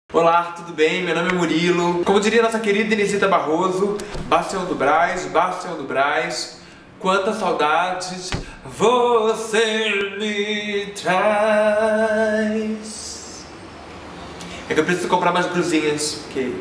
Olá, tudo bem? Meu nome é Murilo. Como diria nossa querida Inesita Barroso, Bastião do Brás, quantas saudades você me traz. É que eu preciso comprar mais brusinhas, porque...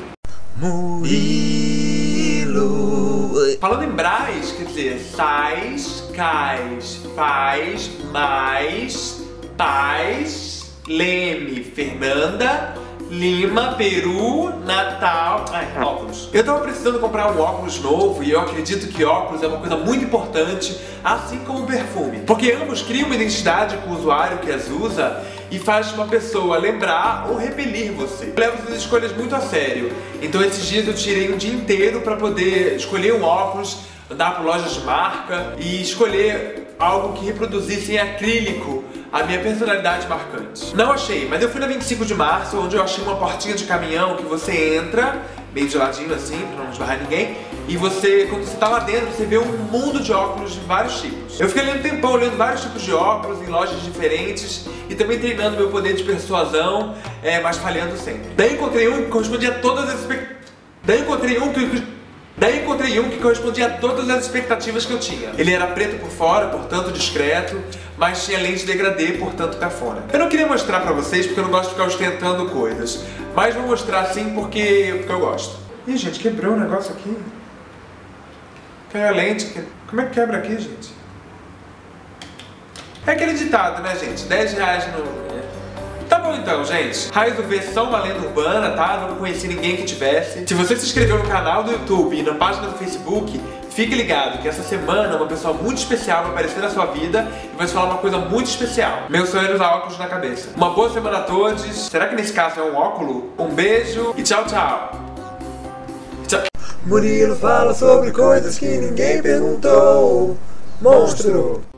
Murilo. Falando em Brás, quer dizer, sais, cais, faz, mais, paz, Leme, Fernanda, Lima, Peru, Natal... óculos. Eu tava precisando comprar um óculos novo e eu acredito que óculos é uma coisa muito importante, assim como perfume. Porque ambos criam uma identidade com o usuário que as usa e faz uma pessoa lembrar ou repelir você. Eu levo essas escolhas muito a sério. Então esses dias eu tirei um dia inteiro pra poder escolher um óculos, andar por lojas de marca e escolher algo que reproduzisse em acrílico a minha personalidade marcante. Não achei, mas eu fui na 25 de março, onde eu achei uma portinha de caminhão que você entra, meio de ladinho assim, pra não esbarrar ninguém, e você, quando você tá lá dentro, você vê um mundo de óculos de vários tipos. Eu fiquei ali um tempão olhando vários tipos de óculos em lojas diferentes e também treinando meu poder de persuasão, mas falhando sempre. Daí encontrei um que correspondia a todas as expectativas. Daí encontrei um que correspondia a todas as expectativas que eu tinha. Ele era preto por fora, portanto discreto, mas tinha lente degradê, portanto cafona. Eu não queria mostrar pra vocês porque eu não gosto de ficar ostentando coisas, mas vou mostrar sim porque eu gosto. Ih, gente, quebrou o negócio aqui. Caiu a lente. Como é que quebra aqui, gente? É aquele ditado, né, gente? 10 reais no... Tá bom então, gente. Raios do V são uma lenda urbana, tá? Não conheci ninguém que tivesse. Se você se inscreveu no canal do YouTube e na página do Facebook, fique ligado que essa semana uma pessoa muito especial vai aparecer na sua vida e vai te falar uma coisa muito especial. Meu sonho é usar óculos na cabeça. Uma boa semana a todos. Será que nesse caso é um óculos? Um beijo e tchau, tchau. Tchau. Murilo fala sobre coisas que ninguém perguntou. Monstro!